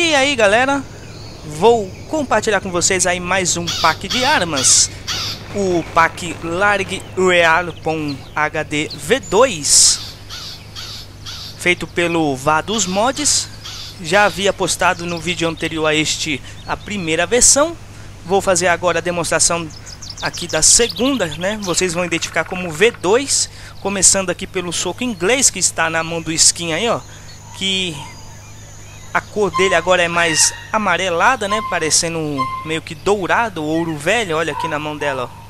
E aí galera, vou compartilhar com vocês aí mais um pack de armas. O pack Largue Realpon HD V2, feito pelo Vadus Mods. Já havia postado no vídeo anterior a este a primeira versão. Vou fazer agora a demonstração aqui da segunda, né? Vocês vão identificar como V2, começando aqui pelo soco inglês que está na mão do skin aí, ó, que a cor dele agora é mais amarelada, né? Parecendo meio que dourado, ouro velho. Olha aqui na mão dela, ó.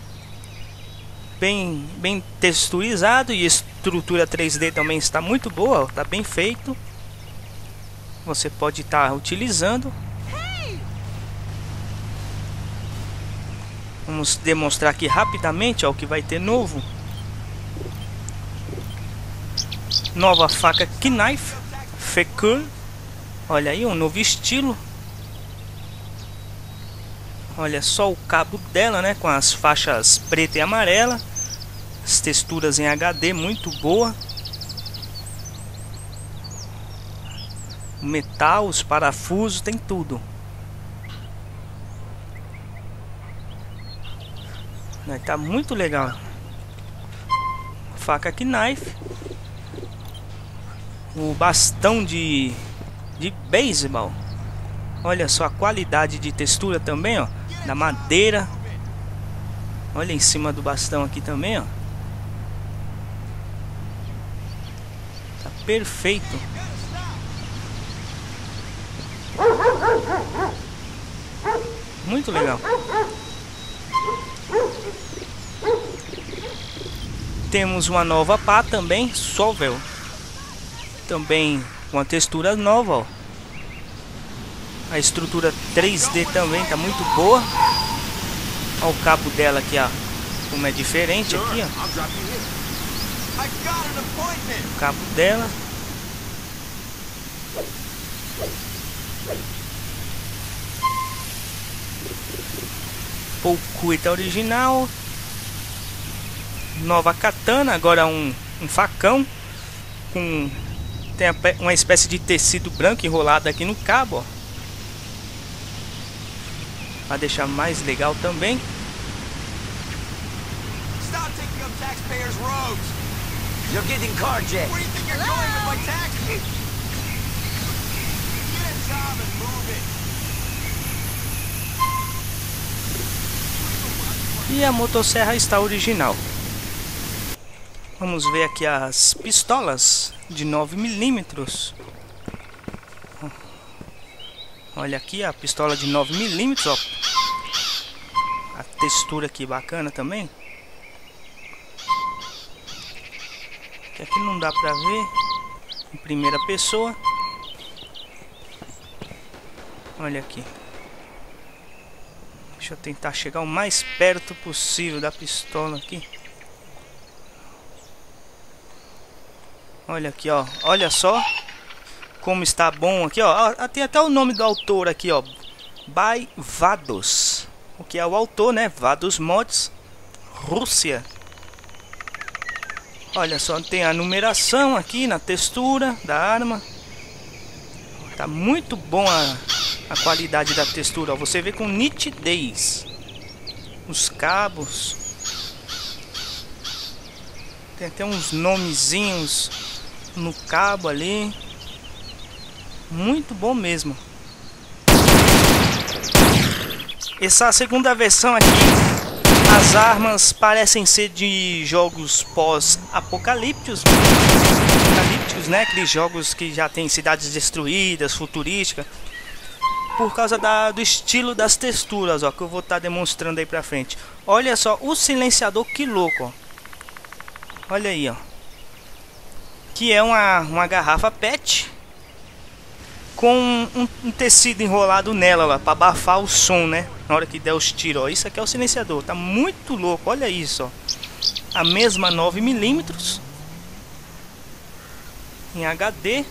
Bem texturizado, e a estrutura 3D também está muito boa, ó. Tá bem feito. Você pode estar utilizando. Vamos demonstrar aqui rapidamente, ó, o que vai ter novo. Nova faca Knife Fekul. Olha aí, um novo estilo. Olha só o cabo dela, né, com as faixas preta e amarela. As texturas em HD muito boa. O metal, os parafusos, tem tudo. Tá muito legal. Faca Knife. O bastão de beisebol. Olha só a qualidade de textura também, ó, da madeira. Olha em cima do bastão aqui também, ó. Tá perfeito. Muito legal. Temos uma nova pá também, Sovel. Também com a textura nova, ó. A estrutura 3D também tá muito boa. Olha o cabo dela aqui, ó, como é diferente aqui, ó. O cabo dela. O cuita original. Nova katana, agora um facão com, tem uma espécie de tecido branco enrolado aqui no cabo, ó, para deixar mais legal também. E a motosserra está original. Vamos ver aqui as pistolas de 9mm. Olha aqui a pistola de 9mm, ó. A textura aqui bacana também. Que aqui não dá pra ver em primeira pessoa. Olha aqui. Deixa eu tentar chegar o mais perto possível da pistola aqui. Olha aqui, ó. Olha só como está bom aqui, ó. Tem até o nome do autor aqui, ó. By Vadus. O que é o autor, né? Vadus Mods, Rússia. Olha só, tem a numeração aqui na textura da arma. Tá muito bom a qualidade da textura, ó. Você vê com nitidez os cabos. Tem até uns nomezinhos no cabo ali. Muito bom mesmo. Essa segunda versão aqui, as armas parecem ser de jogos pós-apocalípticos, né? Aqueles jogos que já tem cidades destruídas, futurísticas. Por causa do estilo das texturas, ó, que eu vou estar demonstrando aí pra frente. Olha só o silenciador, que louco, ó. Olha aí, ó. Que é uma garrafa PET com um tecido enrolado nela lá, para abafar o som, né? Na hora que der os tiros, ó. Isso aqui é o silenciador. Tá muito louco, olha isso, ó. A mesma 9mm em HD,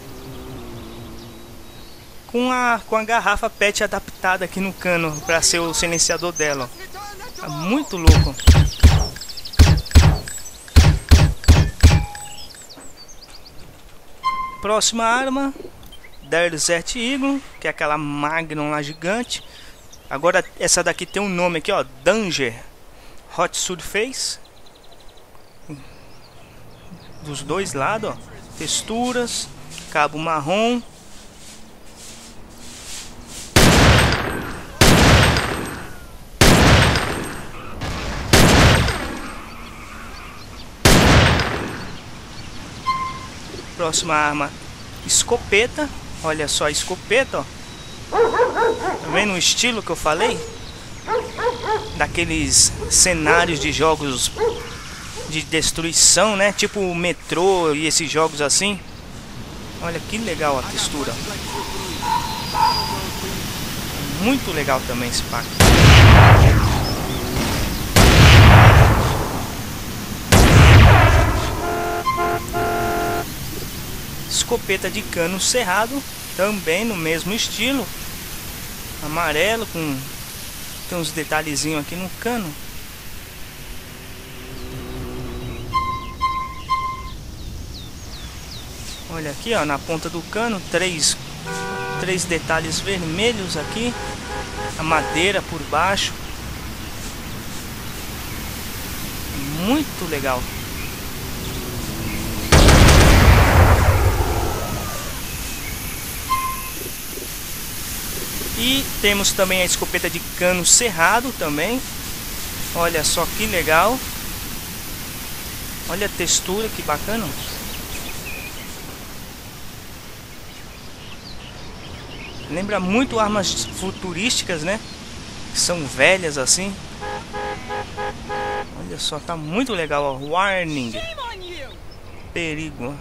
com a garrafa PET adaptada aqui no cano para ser o silenciador dela, ó. Tá muito louco. Próxima arma, Desert Eagle, que é aquela Magnum lá gigante. Agora essa daqui tem um nome aqui, ó, Danger Hot Surface. Dos dois lados, ó, texturas, cabo marrom. Próxima arma, escopeta. Olha só a escopeta, ó. Tá vendo o estilo que eu falei? Daqueles cenários de jogos de destruição, né? Tipo o Metrô e esses jogos assim. Olha que legal a textura. Muito legal também esse pack. Escopeta de cano cerrado, também no mesmo estilo, amarelo, com tem uns detalhezinhos aqui no cano. Olha aqui, ó, na ponta do cano, três detalhes vermelhos aqui, a madeira por baixo, muito legal. E temos também a escopeta de cano cerrado também. Olha só que legal. Olha a textura, que bacana. Lembra muito armas futurísticas, né? Que são velhas assim. Olha só, tá muito legal, ó. Warning. Perigo.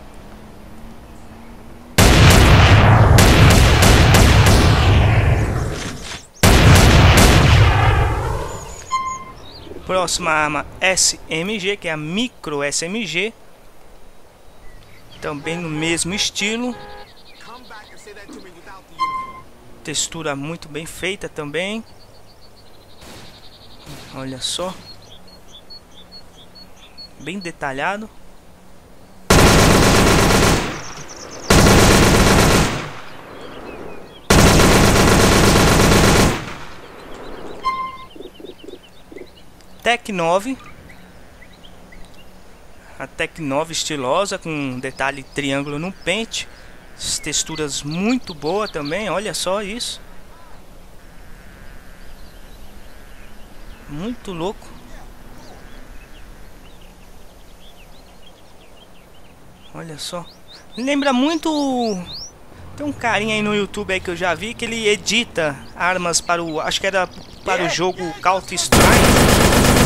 Próxima arma, SMG, que é a micro SMG. Também no mesmo estilo. Textura muito bem feita também. Olha só. Bem detalhado. Tec 9. A Tec 9 estilosa, com detalhe triângulo no pente. As texturas muito boas também, olha só isso. Muito louco. Olha só. Lembra muito... Tem um carinha aí no YouTube aí que eu já vi, que ele edita armas para o... Acho que era para o jogo Counter-Strike.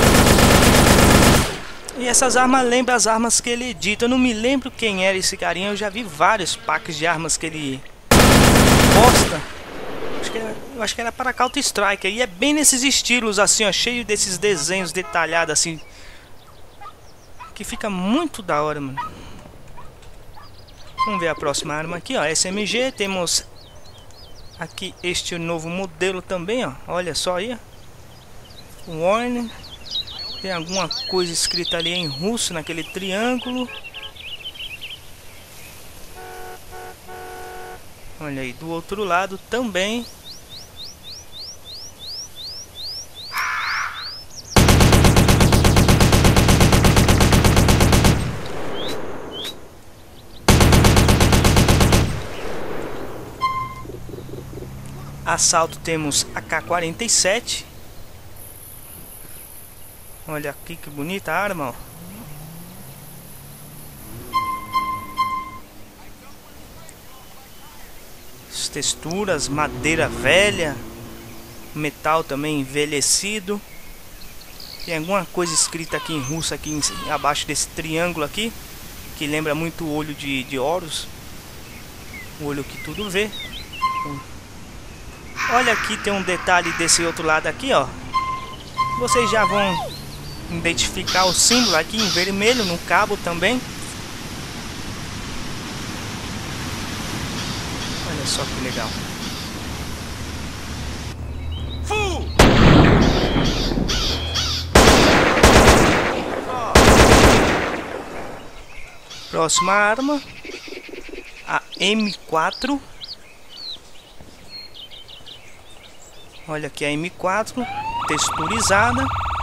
E essas armas lembram as armas que ele edita. Eu não me lembro quem era esse carinha. Eu já vi vários packs de armas que ele posta. Eu acho que era para Counter-Strike. E é bem nesses estilos assim, ó, cheio desses desenhos detalhados assim, que fica muito da hora, mano. Vamos ver a próxima arma aqui, ó, SMG. Temos aqui este novo modelo também, ó. Olha só aí, ó. Warning. Tem alguma coisa escrita ali em russo naquele triângulo. Olha aí, do outro lado também. Assalto temos AK-47. Olha aqui que bonita a arma, ó. As texturas, madeira velha, metal também envelhecido. Tem alguma coisa escrita aqui em russo aqui abaixo desse triângulo aqui, que lembra muito o olho de Horus. O olho que tudo vê. Olha aqui, tem um detalhe desse outro lado aqui, ó. Vocês já vão identificar o símbolo aqui em vermelho no cabo também. Olha só que legal. Próxima arma, a M4. Olha aqui a M4 texturizada.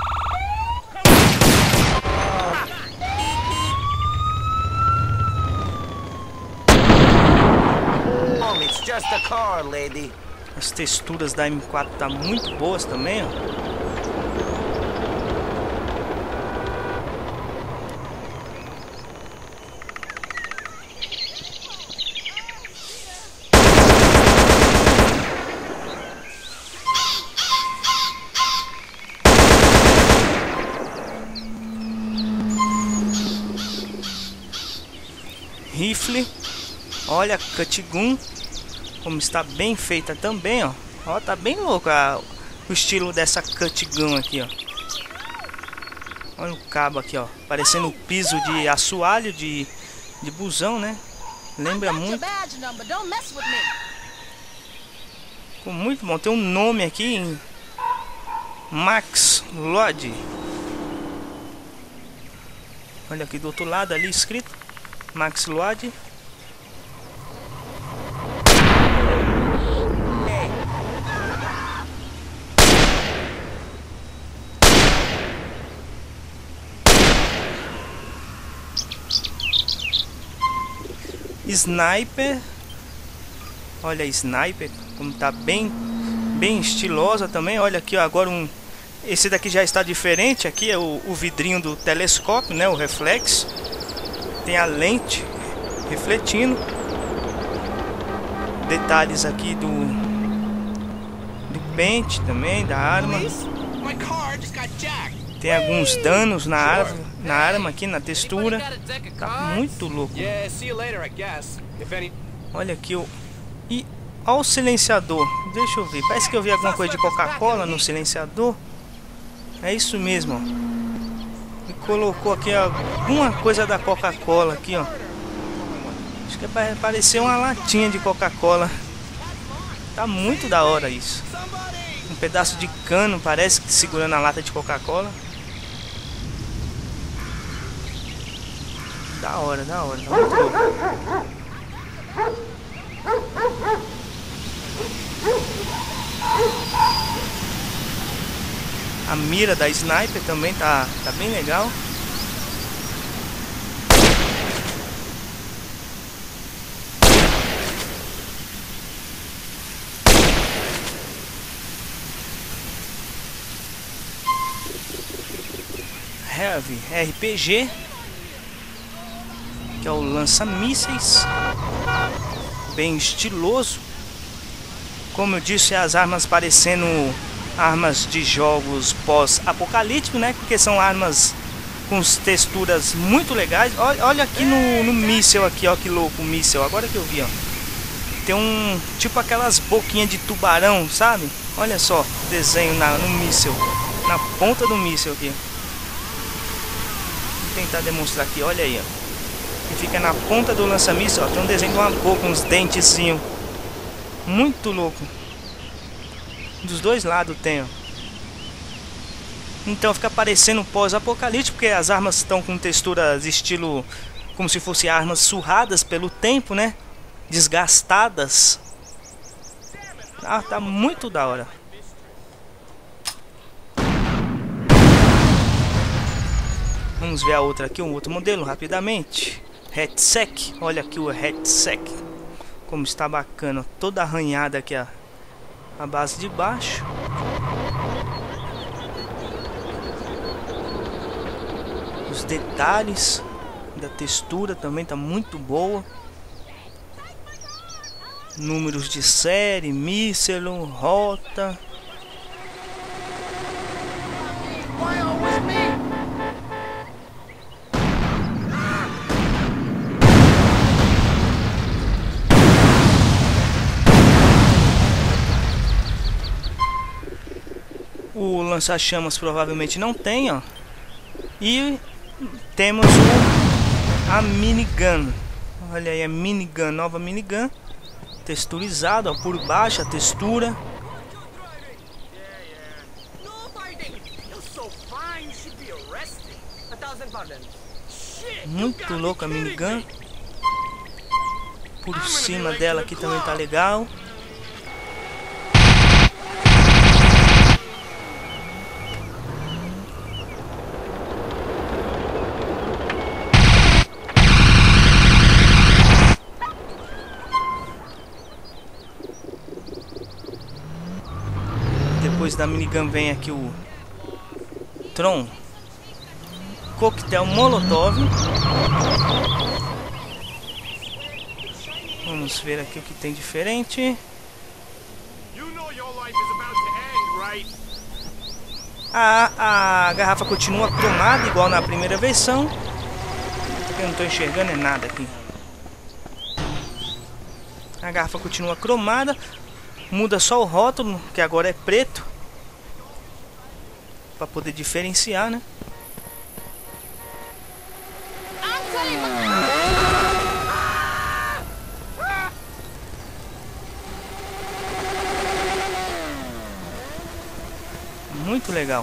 As texturas da M4 tá muito boas também, ó. Rifle, olha a Cutgun, como está bem feita também, ó. Ó, tá bem louco o estilo dessa Cutgun aqui, ó. Olha o cabo aqui, ó, parecendo o piso de assoalho de busão, né? Lembra muito. Ficou muito bom. Tem um nome aqui, Max Lod. Olha aqui do outro lado ali escrito Max Lod. Sniper. Olha a Sniper como tá bem estilosa também. Olha aqui, ó, agora esse daqui já está diferente. Aqui é o vidrinho do telescópio, né, o reflexo. Tem a lente refletindo. Detalhes aqui do pente também, da arma. Tem alguns danos na arma aqui, na textura. Tá muito louco. Olha aqui e olha o silenciador. Deixa eu ver, parece que eu vi alguma coisa de Coca-Cola no silenciador. É isso mesmo, ó. E colocou aqui alguma coisa da Coca-Cola aqui, ó. Acho que vai parecer uma latinha de Coca-Cola. Tá muito da hora isso. Um pedaço de cano, parece que segurando a lata de Coca-Cola. Da hora, tá muito louco. A mira da Sniper também tá bem legal. Heavy RPG, que é o lança-mísseis, bem estiloso. Como eu disse, as armas parecendo armas de jogos pós-apocalíptico, né? Porque são armas com texturas muito legais. Olha aqui no míssel aqui, ó, que louco o míssel. Agora que eu vi, ó, tem um tipo aquelas boquinhas de tubarão, sabe? Olha só o desenho no míssel, na ponta do míssel aqui. Vou tentar demonstrar aqui, olha aí, ó. Que fica na ponta do lança-míssil, ó. Tem um desenho de uma boca, uns dentezinhos. Muito louco. Dos dois lados tem, ó. Então fica parecendo pós-apocalíptico, porque as armas estão com texturas estilo como se fossem armas surradas pelo tempo, né? Desgastadas. Ah, tá muito da hora. Vamos ver a outra aqui, um outro modelo rapidamente. Headsec, olha aqui o Headsec, como está bacana, toda arranhada aqui a base de baixo. Os detalhes da textura também tá muito boa. Números de série, míssel, rota. O lança-chamas provavelmente não tem, ó. E temos a minigun. Olha aí a minigun, nova minigun. Texturizada, ó, por baixo a textura. Muito louca a minigun. Por cima dela aqui também tá legal. da minigun vem aqui o Tron Coquetel Molotov. Vamos ver aqui o que tem diferente. A garrafa continua cromada igual na primeira versão. Eu não estou enxergando é nada aqui. A garrafa continua cromada. Muda só o rótulo, que agora é preto, para poder diferenciar, né? Muito legal.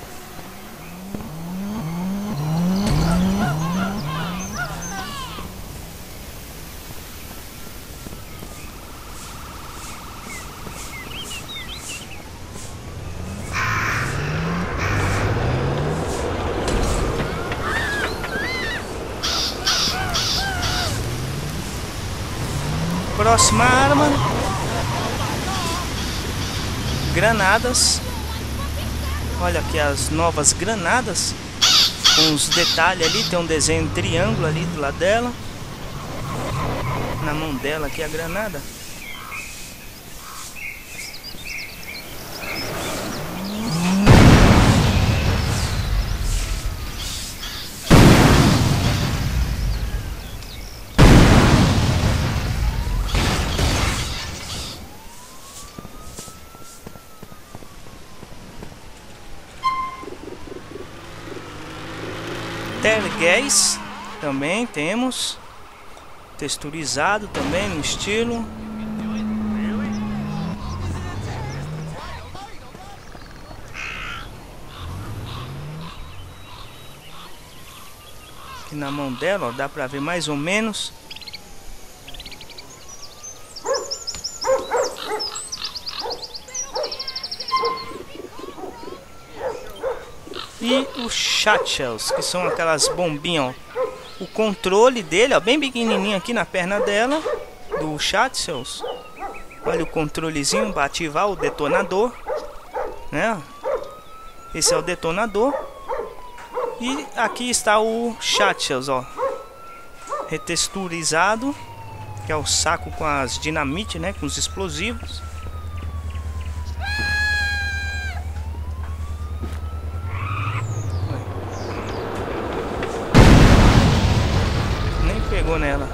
Próxima arma, granadas. Olha aqui as novas granadas, com os detalhes ali, tem um desenho em triângulo ali do lado dela. Na mão dela aqui a granada. Tergés também temos, texturizado também no estilo. Aqui na mão dela, ó, dá pra ver mais ou menos. E os Satchels, que são aquelas bombinhas, ó. O controle dele, ó, bem pequenininho aqui na perna dela, do Satchels. Olha o controlezinho para ativar o detonador, né? Esse é o detonador. E aqui está o Satchels, ó, retexturizado, que é o saco com as dinamite, né? Com os explosivos. Pegou nela.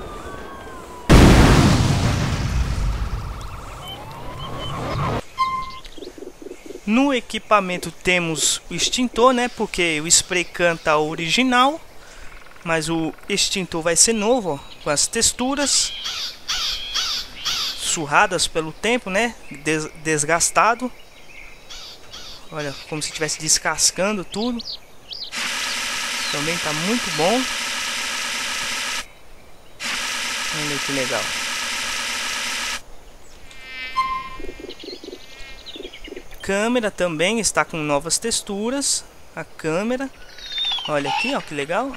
No equipamento temos o extintor, né? Porque o spray can tá original, mas o extintor vai ser novo, ó, com as texturas surradas pelo tempo, né? Desgastado. Olha, como se estivesse descascando tudo. Também tá muito bom. Olha que legal. Câmera também está com novas texturas. A câmera. Olha aqui, ó, que legal.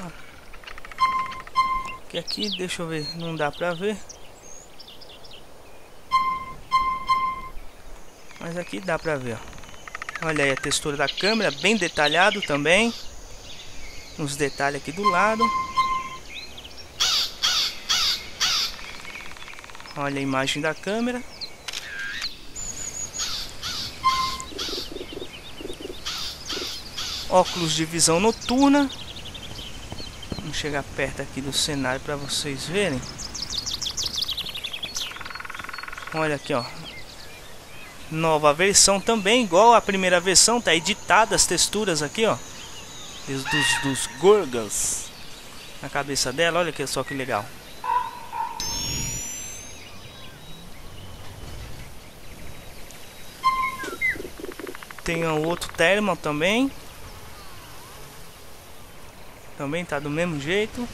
Aqui, deixa eu ver, não dá pra ver. Mas aqui dá pra ver, ó. Olha aí a textura da câmera, bem detalhado também. Os detalhes aqui do lado. Olha a imagem da câmera. Óculos de visão noturna. Vamos chegar perto aqui do cenário para vocês verem. Olha aqui, ó. Nova versão também, igual a primeira versão, tá editada as texturas aqui, ó. Dos Gorgas na cabeça dela, olha que só que legal. Tem um outro thermal também. Também tá do mesmo jeito.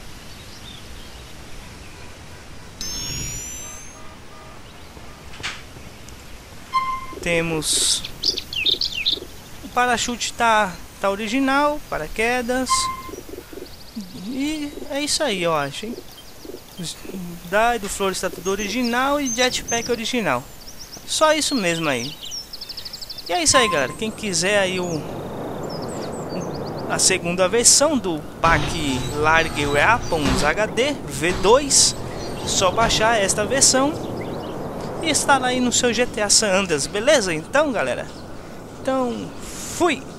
Temos o parachute tá original, paraquedas. E é isso aí, eu acho, hein? Do Flores tá tudo original e jetpack original. Só isso mesmo aí. E é isso aí, galera. Quem quiser aí a segunda versão do pack Large Weapons HD V2, só baixar esta versão e estar aí no seu GTA San Andreas, beleza? Então, galera, então fui!